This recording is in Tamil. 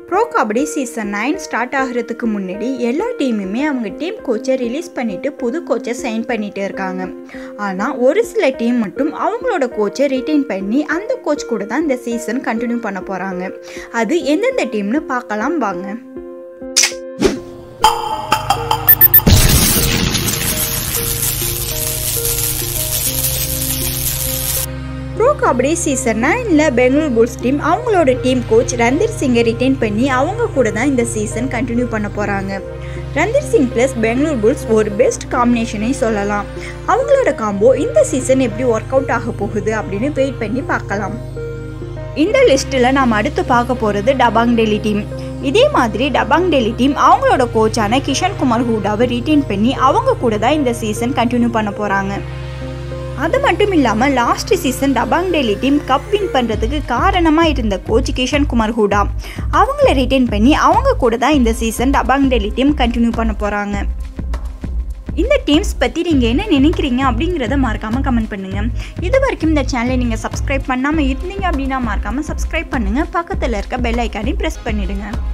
ப்ரோ கபடி சீசன் 9 ஸ்டார்ட் ஆகிறதுக்கு முன்னாடி எல்லா டீமுமே அவங்க டீம் கோச்சை ரிலீஸ் பண்ணிவிட்டு புது கோச்சை சைன் பண்ணிகிட்டு இருக்காங்க. ஆனால் ஒரு சில டீம் மட்டும் அவங்களோட கோச்சை ரிட்டைன் பண்ணி அந்த கோச் கூட தான் இந்த சீசன் கண்டினியூ பண்ண போகிறாங்க. அது எந்தெந்த டீம்னு பார்க்கலாம் வாங்க. ப்ரோ கபடி சீசன் 9ல் பெங்களூர் புல்ஸ் டீம் அவங்களோட டீம் கோச் ரந்தீர் சிங்கை ரிட்டைன் பண்ணி அவங்க கூட தான் இந்த சீசன் கண்டினியூ பண்ண போகிறாங்க. ரந்தீர் சிங் ப்ளஸ் பெங்களூர் புல்ஸ் ஒரு பெஸ்ட் காம்பினேஷனை சொல்லலாம். அவங்களோட காம்போ இந்த சீசன் எப்படி ஒர்க் அவுட் ஆக போகுது அப்படின்னு வெயிட் பண்ணி பார்க்கலாம். இந்த லிஸ்ட்டில் நாம் அடுத்து பார்க்க போகிறது டபாங் டெல்லி டீம். இதே மாதிரி டபாங் டெல்லி டீம் அவங்களோட கோச்சான கிஷன் குமார் ஹூடாவை ரிட்டைன் பண்ணி அவங்க கூட தான் இந்த சீசன் கண்டினியூ பண்ண போகிறாங்க. அது மட்டும் இல்லாமல் last season Dabang Delhi team cup win பண்ணுறதுக்கு காரணமாக இருந்த கோச் கிஷன் குமார் ஹூடா அவங்கள ரிட்டைன் பண்ணி அவங்க கூட தான் இந்த season Dabang Delhi team continue பண்ண போகிறாங்க. இந்த டீம்ஸ் பற்றி நீங்கள் என்ன நினைக்கிறீங்க அப்படிங்கிறத மறக்காமல் கமெண்ட் பண்ணுங்கள். இது வரைக்கும் இந்த சேனலை நீங்கள் சப்ஸ்கிரைப் பண்ணாமல் இருந்தீங்க அப்படின்னா மறக்காமல் சப்ஸ்கிரைப் பண்ணுங்கள். பக்கத்தில் இருக்க பெல் ஐக்கானையும் ப்ரெஸ் பண்ணிவிடுங்க.